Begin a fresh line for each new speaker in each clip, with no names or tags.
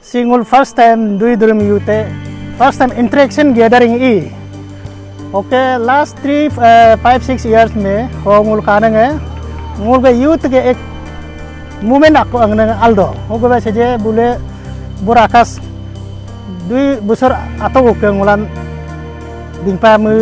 Singul first time dui durum yute first time interaction gathering e. Okay, last 5-6 years में हो मुल कानंग है मुल के youth के एक movement aku अंगन aldo हो के वैसे जे बुले burakas dui busur atau ke ngulan bingpa mu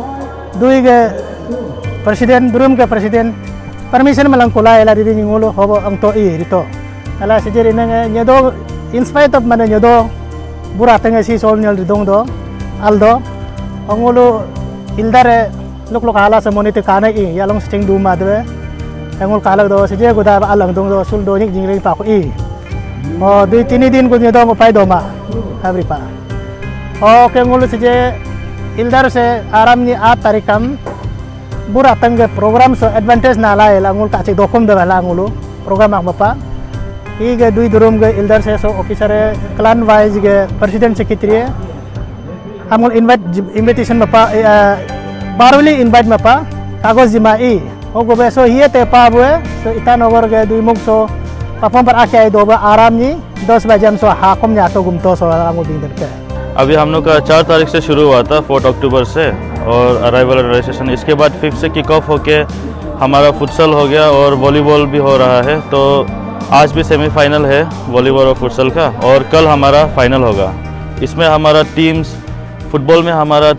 dui ke presiden durum ke presiden permission melangkula ela diri ngulu hobo angto i rito ala sejeri nang nyedo in spite of mana nyedo buratanga si sol nyal ridong do aldo angulu ildare lok ala samoni te kana i yalong sting du madwe angul kala do seje goda alang dong do sul do nik jingring pa ko i o dui tini din ko nyedo mo pai do ma habri pa o ke ngulu seje ildar se aram ni a tarikam buratanga program so advantage na la angul ka che dokum de la ngulu program ak bapa ಈಗ दुई दुरुम गे इल्डर से सो officer clan wise गे president secretary हमल invitation मपा बारवली इनवाइट मपा कागज जिमा ई ओ गोबे सो हिए ते पाबे सो इता नगर गे दुई मुख सो पापम पर आके दोबा आराम नी 10 बजे सो हाकम nya तो गुमतो सो आराम दिन के
अभी हम लोग का 4 तारीख से शुरू हुआ था 4 अक्टूबर से और अराइवल रजिस्ट्रेशन इसके बाद 5 से किक ऑफ होके हमारा फुटसल हो गया और वॉलीबॉल भी हो रहा है। तो आज भी सेमीफाइनल है वॉलीबॉल और फुटसल का और कल हमारा फाइनल होगा। इसमें हमारा टीम्स फुटबॉल में हमारा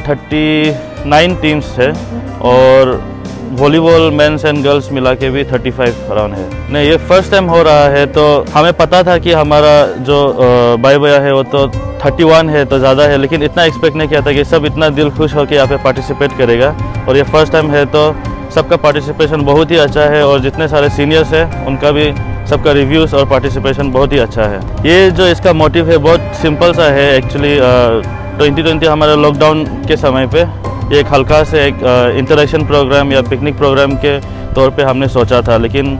39 टीम्स है और वॉलीबॉल मेंस एंड गर्ल्स मिला के भी 35 अराउंड है। नहीं, ये फर्स्ट टाइम हो रहा है तो हमें पता था कि हमारा जो भाई भैया है वो तो 31 है तो ज़्यादा है, लेकिन इतना एक्सपेक्ट नहीं किया था कि सब इतना दिल खुश होकर यहाँ पे पार्टिसिपेट करेगा। और ये फर्स्ट टाइम है तो सबका पार्टिसिपेशन बहुत ही अच्छा है और जितने सारे सीनियर्स हैं उनका भी सबका रिव्यूज़ और पार्टिसिपेशन बहुत ही अच्छा है। ये जो इसका मोटिव है बहुत सिंपल सा है एक्चुअली। 2020 हमारे लॉकडाउन के समय पे एक हल्का से एक इंटरेक्शन प्रोग्राम या पिकनिक प्रोग्राम के तौर पे हमने सोचा था, लेकिन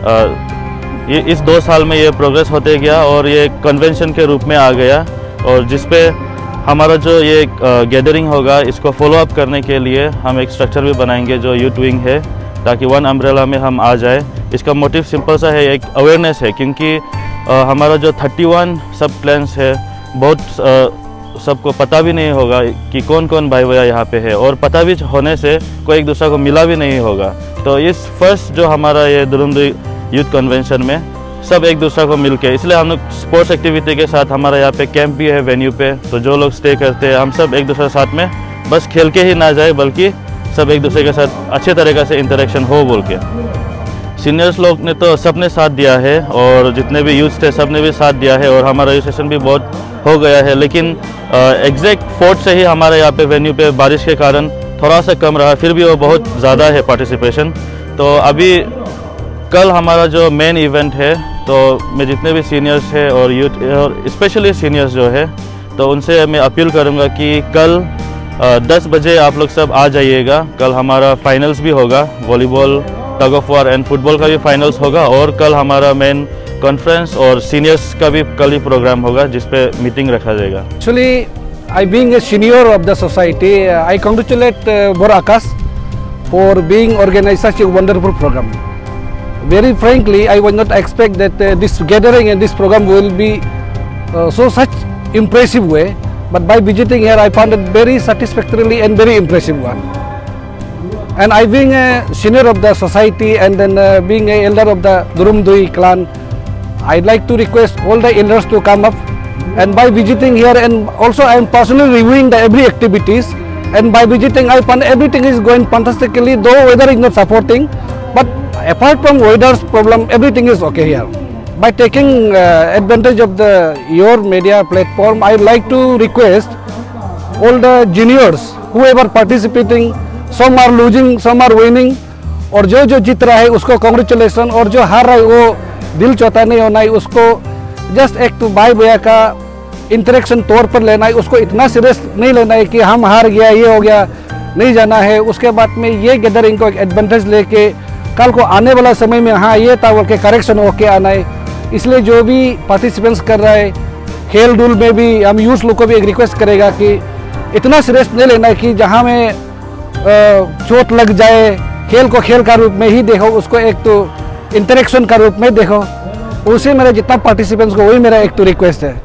ये इस 2 साल में ये प्रोग्रेस होते गया और ये कन्वेंशन के रूप में आ गया। और जिस पे हमारा जो ये गैदरिंग होगा इसको फॉलो अप करने के लिए हम एक स्ट्रक्चर भी बनाएंगे जो यूथ विंग है, ताकि वन अम्ब्रेला में हम आ जाए। इसका मोटिव सिंपल सा है, एक अवेयरनेस है, क्योंकि हमारा जो 31 सब क्लैंस है बहुत सबको पता भी नहीं होगा कि कौन कौन भाई भैया यहाँ पे है और पता भी होने से कोई एक दूसरे को मिला भी नहीं होगा। तो इस फर्स्ट जो हमारा ये दुरुमदुई यूथ कन्वेंशन में सब एक दूसरे को मिल के, इसलिए हम लोग स्पोर्ट्स एक्टिविटी के साथ हमारा यहाँ पे कैंप भी है वेन्यू पे, तो जो लोग स्टे करते हैं हम सब एक दूसरे के साथ में बस खेल के ही ना जाए बल्कि सब एक दूसरे के साथ अच्छे तरीके से इंटरेक्शन हो बोल के। सीनियर्स लोग ने तो सब ने साथ दिया है और जितने भी यूथ थे सब ने भी साथ दिया है और हमारा रजिस्ट्रेशन भी बहुत हो गया है। लेकिन एग्जैक्ट 4 से ही हमारे यहाँ पे वेन्यू पे बारिश के कारण थोड़ा सा कम रहा, फिर भी वो बहुत ज़्यादा है पार्टिसिपेशन। तो अभी कल हमारा जो मेन इवेंट है तो मैं जितने भी सीनियर्स है और यूथ और स्पेशली सीनियर्स जो है तो उनसे मैं अपील करूँगा कि कल 10 बजे आप लोग सब आ जाइएगा। कल हमारा फाइनल्स भी होगा, volleyball, tug of war and football का भी फाइनल्स होगा और कल हमारा मेन कॉन्फ्रेंस और सीनियर्स का भी कल ही प्रोग्राम होगा जिस पे मीटिंग रखा जाएगा।
Actually I being a senior of the society I congratulate बोराकास for being organise such a wonderful program. Very frankly, I was not expect that this gathering and this program will be such impressive way. But by visiting here, I found it very satisfactorily and very impressive one. And I being a senior of the society and then being a elder of the Durumdui clan, I'd like to request all the elders to come up. And by visiting here, and also I am personally reviewing the every activities. And by visiting, I found everything is going fantastically. Though weather is not supporting, but apart from weather's problem, everything is okay here. By taking advantage of your media platform, I would like to request all the juniors, whoever participating, some are losing, some are winning, और जो जीत रहा है उसको congratulation, और जो हार रहा है वो दिल चौथा नहीं होना है, उसको जस्ट एक तो भाई भैया का इंटरेक्शन तौर पर लेना है, उसको इतना सीरियस नहीं लेना है कि हम हार गया ये हो गया, नहीं जाना है। उसके बाद में ये गैदरिंग को एक एडवांटेज लेके कल को आने वाला समय में हाँ ये था बोल के करेक्शन होके आना है। इसलिए जो भी पार्टिसिपेंट्स कर रहा है खेल डूल में भी हम यूथ लोग को भी एक रिक्वेस्ट करेगा कि इतना सीरियस नहीं लेना है कि जहाँ में चोट लग जाए, खेल को खेल का रूप में ही देखो, उसको एक तो इंटरेक्शन का रूप में देखो। उसी मेरा जितना पार्टिसिपेंट्स को वही मेरा एक तो रिक्वेस्ट है।